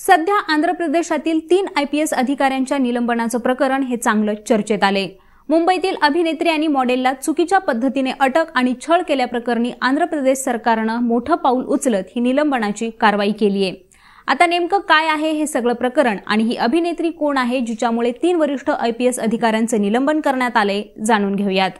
सध्या आंध्र प्रदेशातील 3 IPS अधिकाऱ्यांच्या निलंबनाचं प्रकरण हे चांगलं चर्चेत आले। मुंबईतील अभिनेत्री आणि मॉडेलला चुकीच्या पद्धतीने अटक आणि छळ केल्याप्रकरणी आंध्र प्रदेश सरकारनं मोठं पाऊल उचलत ही निलंबनाची कारवाई केली आहे। आता नेमकं काय आहे हे सगळं प्रकरण आणि ही अभिनेत्री कोण आहे जिच्यामुळे 3 वरिष्ठ IPS अधिकाऱ्यांचं निलंबन करण्यात आले, जाणून घेऊयात।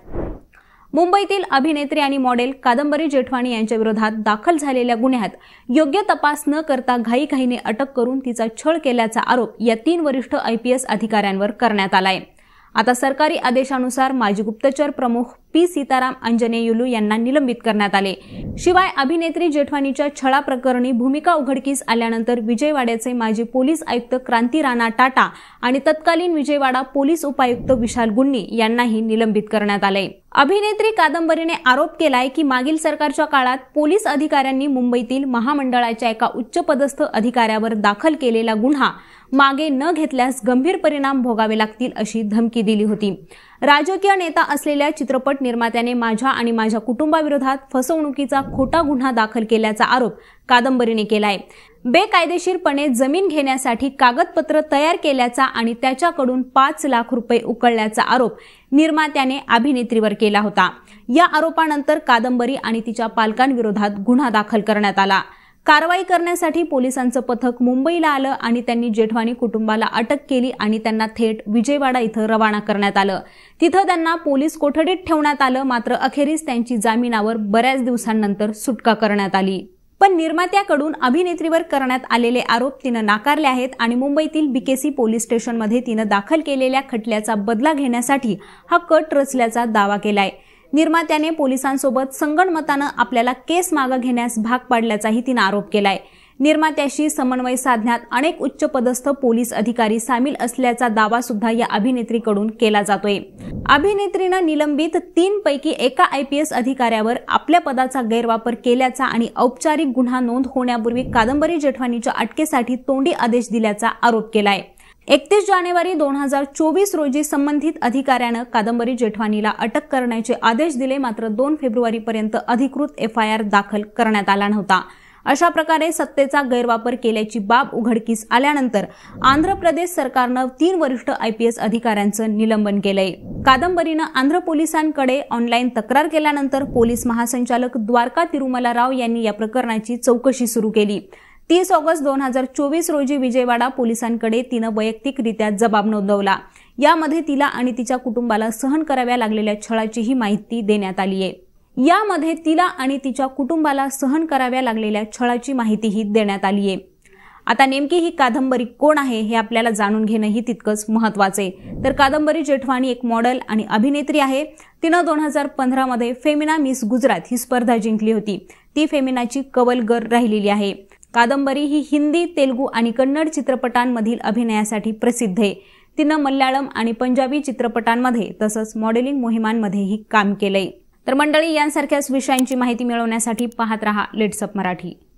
मुंबईतील अभिनेत्री आणि मॉडेल कादंबरी जेठवानी यांच्या विरोधात दाखल झालेल्या गुन्ह्यात योग्य तपास न करता घाईघाईने अटक करून तिचा छळ केल्याचा आरोप या 3 वरिष्ठ IPS अधिकाऱ्यांवर करण्यात आलाय। आता सरकारी आदेशानुसार माजी गुप्तचर प्रमुख P सीताराम अंजनेयुलू यांना निलंबित करण्यात आले। शिवाय अभिनेत्री जेठवानीच्या छळा प्रकरणी भूमिका उघडकीस आल्यानंतर विजयवाड्याचे माजी पोलीस आयुक्त क्रांती राणा टाटा आणि तत्कालीन विजयवाडा पोलीस उपायुक्त विशाल गुन्नी यांनाही निलंबित करण्यात आले। अभिनेत्री कादंबरीने आरोप केलाय की मागील सरकारच्या काळात पोलीस अधिकाऱ्यांनी मुंबईतील महामंडळाच्या एका उच्चपदस्थ अधिकाऱ्यावर दाखल केलेला गुन्हा मागे न घेतल्यास गंभीर परिणाम भोगावे लागतील अशी धमकी दिली होती। राजकीय नेता असलेल्या चित्रपट निर्मात्याने माझ्या आणि माझ्या कुटुंबाविरोधात फसवणुकीचा खोटा गुन्हा दाखल केल्याचा आरोप कादंबरीने केलाय। बेकायदेशीरपणे जमीन घेण्यासाठी कागदपत्र तयार केल्याचा आणि त्याच्याकडून 5 लाख रुपये उकळल्याचा आरोप निर्मात्याने अभिनेत्रीवर केला होता। या आरोपानंतर कादंबरी आणि तिच्या पालकांविरोधात गुन्हा दाखल करण्यात आला। कारवाई करण्यासाठी पोलिसांचं पथक मुंबईला आलं आणि त्यांनी जेठवानी कुटुंबाला अटक केली आणि त्यांना थेट विजयवाडा इथं रवाना करण्यात आलं। तिथं त्यांना पोलीस कोठडीत ठेवण्यात आलं, मात्र अखेरीस त्यांची जामिनावर बऱ्याच दिवसांनंतर सुटका करण्यात आली। पण निर्मात्याकडून अभिनेत्रीवर करण्यात आलेले आरोप तिनं नाकारले आहेत आणि मुंबईतील BKC पोलीस स्टेशनमध्ये तिनं दाखल केलेल्या खटल्याचा बदला घेण्यासाठी हा कट रचल्याचा दावा केलाय। निर्मात्याने पोलिसांसोबत संगनमतानं आपल्याला केस मागे घेण्यास भाग पाडल्याचाही तिनं आरोप केलाय। निर्मात्याशी समन्वय साधण्यात अनेक उच्चपदस्थ पोलीस अधिकारी सामील असल्याचा दावा सुद्धा या अभिनेत्रीकडून केला जातोय। अभिनेत्रीनं निलंबित 3 पैकी एका IPS अधिकाऱ्यावर आपल्या पदाचा गैरवापर केल्याचा आणि औपचारिक गुन्हा नोंद होण्यापूर्वी कादंबरी जेठवानीच्या अटकेसाठी तोंडी आदेश दिल्याचा आरोप केलाय। 31 जानेवारी 2024 रोजी संबंधित अधिकाऱ्यानं कादंबरी जेठवानीला अटक करण्याचे आदेश दिले, मात्र 2 फेब्रुवारीपर्यंत अधिकृत FIR दाखल करण्यात आला नव्हता। अशा प्रकारे सत्तेचा गैरवापर केल्याची बाब उघडकीस आल्यानंतर आंध्र प्रदेश सरकारनं 3 वरिष्ठ IPS अधिकाऱ्यांचं निलंबन केलंय। कादंबरीनं आंध्र पोलिसांकडे ऑनलाईन तक्रार केल्यानंतर पोलीस महासंचालक द्वारका तिरुमला राव यांनी या प्रकरणाची चौकशी सुरू केली। 30 ऑगस्ट 2024 रोजी विजयवाडा पोलिसांकडे तिनं वैयक्तिकरित्या जबाब नोंदवला। यामध्ये तिला आणि तिच्या कुटुंबाला सहन कराव्या लागलेल्या छळाचीही माहिती देण्यात आली आहे। आता नेमकी ही कादंबरी कोण आहे हे आपल्याला जाणून घेणंही तितकंच महत्त्वाचं आहे। तर कादंबरी जेठवानी एक मॉडेल आणि अभिनेत्री आहे। तिनं 2015 मध्ये फेमिना मिस गुजरात ही स्पर्धा जिंकली होती। ती फेमिनाची कवल गर राहिलेली आहे। कादंबरी ही हिंदी, तेलुगू आणि कन्नड चित्रपटांमधील अभिनयासाठी प्रसिद्ध आहे। तिनं मल्याळम आणि पंजाबी चित्रपटांमध्ये तसंच मॉडेलिंग मोहिमांमध्येही काम केलंय। तर मंडळी, यांसारख्याच विषयांची माहिती मिळवण्यासाठी पाहत रहा लेट्स अप मराठी।